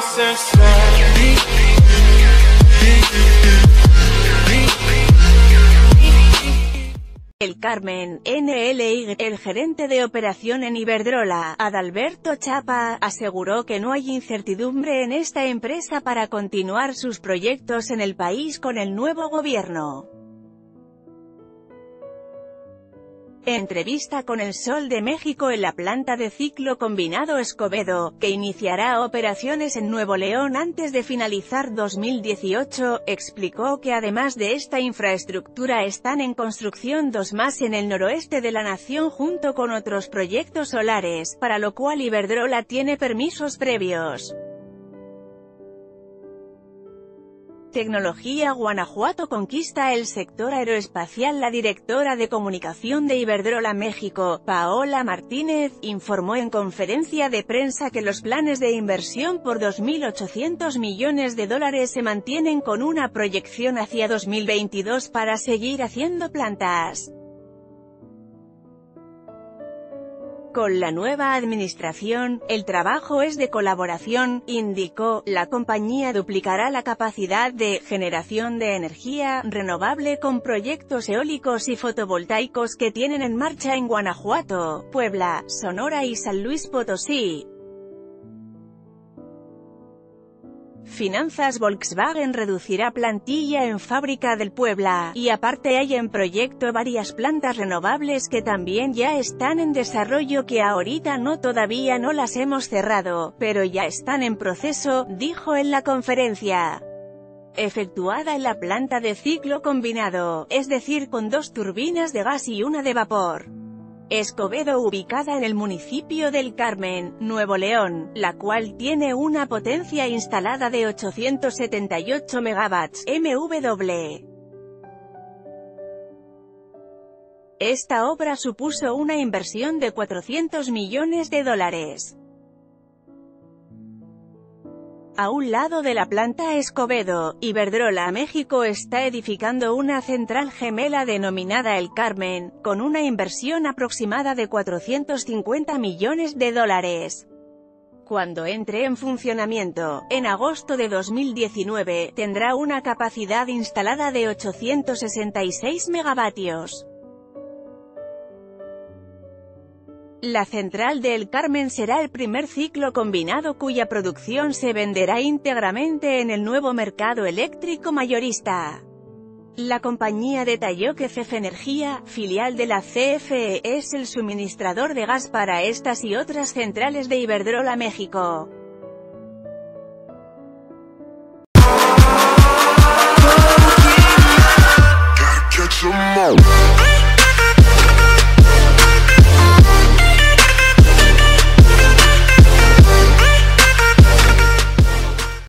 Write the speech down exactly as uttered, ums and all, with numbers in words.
El Carmen, N L Y, el gerente de operación en Iberdrola, Adalberto Chapa, aseguró que no hay incertidumbre en esta empresa para continuar sus proyectos en el país con el nuevo gobierno. Entrevista con El Sol de México en la planta de ciclo combinado Escobedo, que iniciará operaciones en Nuevo León antes de finalizar dos mil dieciocho, explicó que además de esta infraestructura están en construcción dos más en el noroeste de la nación junto con otros proyectos solares, para lo cual Iberdrola tiene permisos previos. Tecnología. Guanajuato conquista el sector aeroespacial. La directora de comunicación de Iberdrola México, Paola Martínez, informó en conferencia de prensa que los planes de inversión por dos mil ochocientos millones de dólares se mantienen con una proyección hacia dos mil veintidós para seguir haciendo plantas. Con la nueva administración, el trabajo es de colaboración, indicó. La compañía duplicará la capacidad de generación de energía renovable con proyectos eólicos y fotovoltaicos que tienen en marcha en Guanajuato, Puebla, Sonora y San Luis Potosí. Finanzas. Volkswagen reducirá plantilla en fábrica del Puebla, y aparte hay en proyecto varias plantas renovables que también ya están en desarrollo que ahorita no todavía no las hemos cerrado, pero ya están en proceso, dijo en la conferencia. Efectuada en la planta de ciclo combinado, es decir con dos turbinas de gas y una de vapor. Escobedo, ubicada en el municipio del Carmen, Nuevo León, la cual tiene una potencia instalada de ochocientos setenta y ocho megawatts, megawatt. Esta obra supuso una inversión de cuatrocientos millones de dólares. A un lado de la planta Escobedo, Iberdrola México está edificando una central gemela denominada El Carmen, con una inversión aproximada de cuatrocientos cincuenta millones de dólares. Cuando entre en funcionamiento, en agosto de dos mil diecinueve, tendrá una capacidad instalada de ochocientos sesenta y seis megavatios. La central de El Carmen será el primer ciclo combinado cuya producción se venderá íntegramente en el nuevo mercado eléctrico mayorista. La compañía detalló que C F E Energía, filial de la C F E, es el suministrador de gas para estas y otras centrales de Iberdrola México. Gotta catch 'em all.